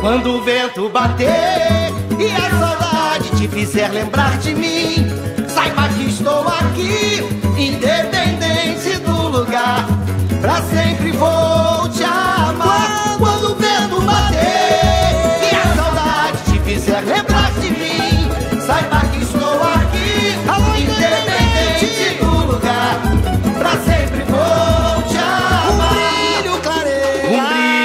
Quando o vento bater e a saudade te fizer lembrar de mim, saiba que estou aqui, independente do lugar, pra sempre vou te amar. Quando o vento bater e a saudade te fizer lembrar de mim, saiba que estou aqui, independente do lugar, pra sempre vou te amar. Um brilho clareia,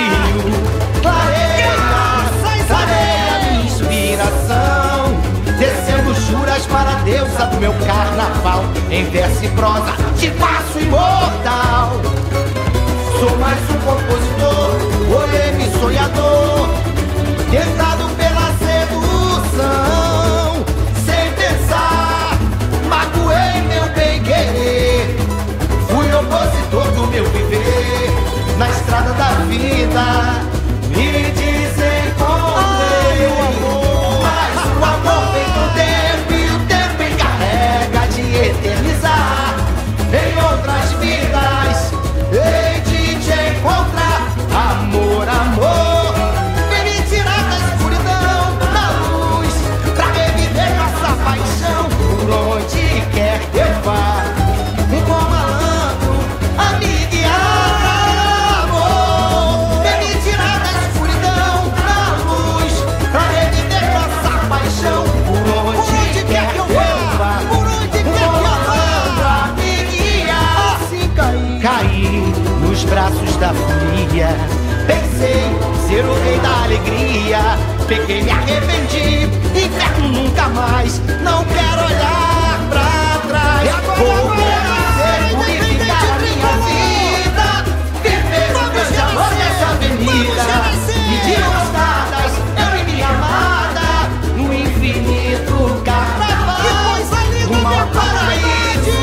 clareia minha inspiração, descendo juras para a deusa do meu carnaval. Em verso e prosa te faço imortal. Sou mais um compositor, boêmio e sonhador, tentado pela sedução. Sem pensar, magoei meu bem-querer, fui opositor do meu viver. Na estrada da vida me desencontrei, mas o amor vem com o tempo e o tempo encarrega de eternizar. Em outras vidas hei de te encontrar. Amor, amor, vem me tirar da escuridão, da luz, pra reviver nossa paixão. Por onde quer que eu vá, um bom malandro a me guiar. Amor, vem me tirar da escuridão, da luz, pra reviver nossa paixão. Por onde quer que eu vá, por onde quer que eu vá, me guiar. Assim caí nos braços da folia, pensei ser o rei da alegria. Peguei, me arrependi, inferno nunca mais, não quero olhar pra trás. Vou renacer, purificar a minha vida, viver o grande amor nessa avenida. E de mãos dadas, eu e minha amada, no infinito carnaval, rumo ao paraíso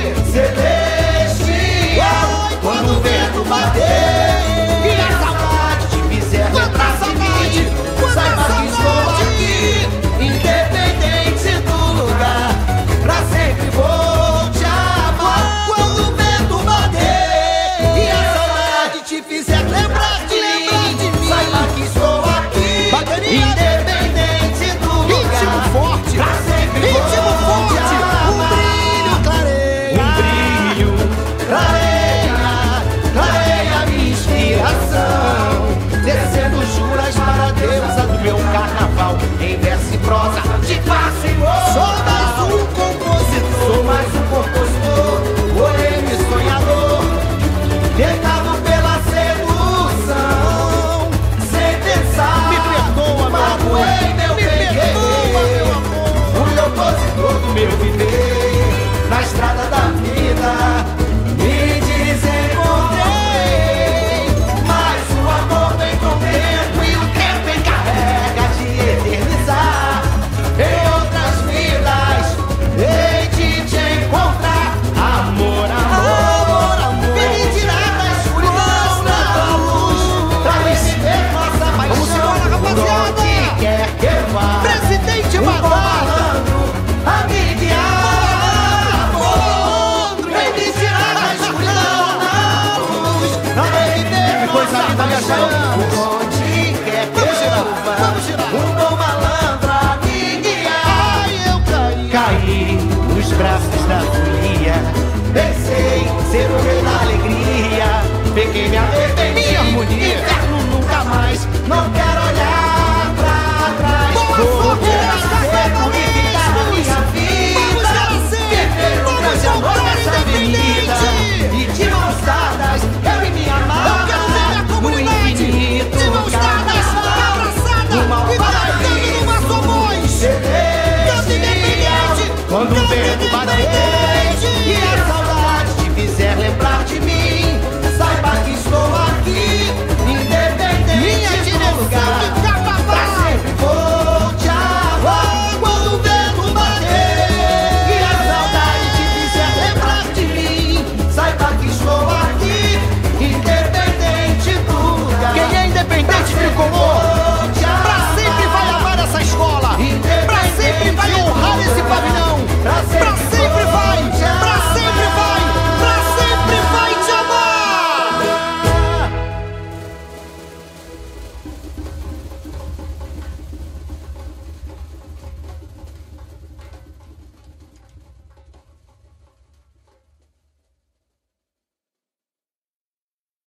celestial. Quando o vento bater e a saudade te fizer lembrar de mim, saiba que estou aqui, independente do lugar, pra sempre vou te amar. Quando o vento bater e a saudade te fizer lembrar de mim, saiba que estou aqui, independente do lugar, pra sempre vou te amar. Um brilho clareia minha inspiração, descendo juras para a deusa do meu carnaval. Em verso e prosa te faço imortal. Sou mais um compositor, boêmio e sonhador, tentado pela sedução. Sem pensar, me perdoa, magoei meu bem-querer, fui opositor do meu viver. Na estrada da vida me desencontrei, mas o amor vem com o tempo e o tempo encarrega de eternizar. Em outras vidas hei de te encontrar. Amor, amor, vem me tirar da escuridão, da luz, pra viver nossa paixão. Vamos embora, rapaziada! Por onde quer que eu vá, Presidente Malandro a me guiar. Amor, vem me tirar da escuridão, da luz, pra reviver nossa paixão. Por onde quer que eu vá, um bom malandro a me guiar. Eu caí nos braços da folia, pensei ser o rei da alegria. Peguei, me arrependi, inferno nunca mais, não quero